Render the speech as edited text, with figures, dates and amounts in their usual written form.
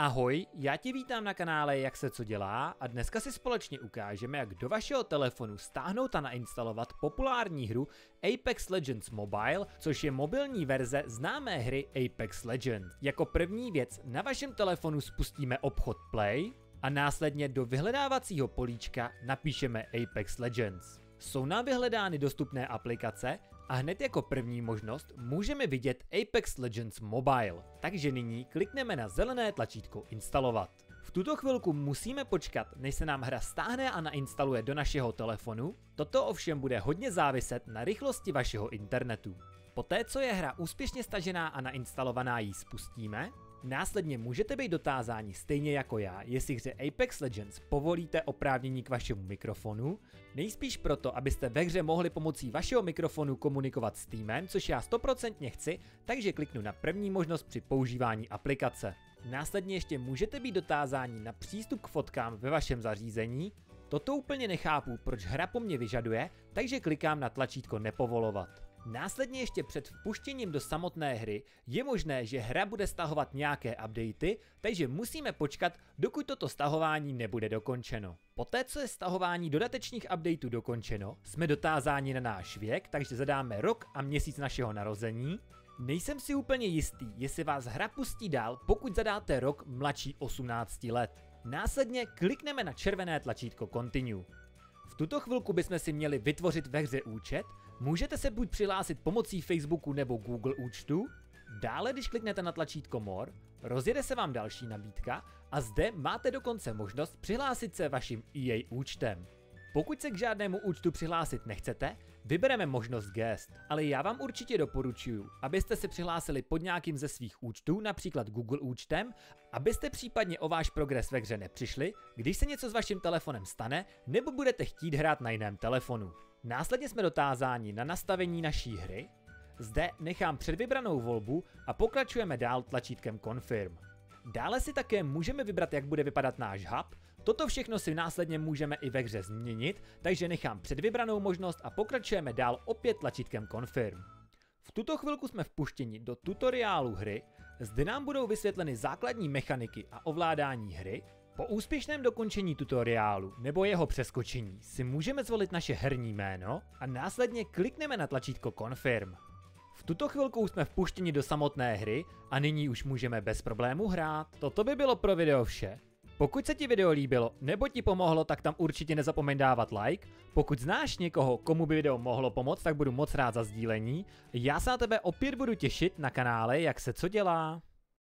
Ahoj, já tě vítám na kanále Jak se co dělá a dneska si společně ukážeme, jak do vašeho telefonu stáhnout a nainstalovat populární hru Apex Legends Mobile, což je mobilní verze známé hry Apex Legends. Jako první věc na vašem telefonu spustíme obchod Play a následně do vyhledávacího políčka napíšeme Apex Legends. Jsou nám vyhledány dostupné aplikace a hned jako první možnost můžeme vidět Apex Legends Mobile. Takže nyní klikneme na zelené tlačítko instalovat. V tuto chvilku musíme počkat, než se nám hra stáhne a nainstaluje do našeho telefonu. Toto ovšem bude hodně záviset na rychlosti vašeho internetu. Poté, co je hra úspěšně stažená a nainstalovaná, ji spustíme. Následně můžete být dotázáni stejně jako já, jestli hře Apex Legends povolíte oprávnění k vašemu mikrofonu, nejspíš proto, abyste ve hře mohli pomocí vašeho mikrofonu komunikovat s týmem, což já 100% chci, takže kliknu na první možnost při používání aplikace. Následně ještě můžete být dotázáni na přístup k fotkám ve vašem zařízení. Toto úplně nechápu, proč hra po mně vyžaduje, takže klikám na tlačítko nepovolovat. Následně ještě před vpuštěním do samotné hry je možné, že hra bude stahovat nějaké updaty, takže musíme počkat, dokud toto stahování nebude dokončeno. Poté, co je stahování dodatečných updateů dokončeno, jsme dotázáni na náš věk, takže zadáme rok a měsíc našeho narození. Nejsem si úplně jistý, jestli vás hra pustí dál, pokud zadáte rok mladší 18 let. Následně klikneme na červené tlačítko Continue. V tuto chvilku bychom si měli vytvořit ve hře účet, můžete se buď přihlásit pomocí Facebooku nebo Google účtu. Dále, když kliknete na tlačítko More, rozjede se vám další nabídka a zde máte dokonce možnost přihlásit se vaším EA účtem. Pokud se k žádnému účtu přihlásit nechcete, vybereme možnost Guest, ale já vám určitě doporučuji, abyste se přihlásili pod nějakým ze svých účtů, například Google účtem, abyste případně o váš progres ve hře nepřišli, když se něco s vaším telefonem stane, nebo budete chtít hrát na jiném telefonu. Následně jsme dotázáni na nastavení naší hry. Zde nechám předvybranou volbu a pokračujeme dál tlačítkem Confirm. Dále si také můžeme vybrat, jak bude vypadat náš hub. Toto všechno si následně můžeme i ve hře změnit, takže nechám předvybranou možnost a pokračujeme dál opět tlačítkem Confirm. V tuto chvilku jsme vpuštěni do tutoriálu hry, zde nám budou vysvětleny základní mechaniky a ovládání hry. Po úspěšném dokončení tutoriálu nebo jeho přeskočení si můžeme zvolit naše herní jméno a následně klikneme na tlačítko Confirm. V tuto chvilku jsme vpuštěni do samotné hry a nyní už můžeme bez problémů hrát. Toto by bylo pro video vše. Pokud se ti video líbilo nebo ti pomohlo, tak tam určitě nezapomeň dávat like. Pokud znáš někoho, komu by video mohlo pomoct, tak budu moc rád za sdílení. Já se na tebe opět budu těšit na kanále Jak se co dělá.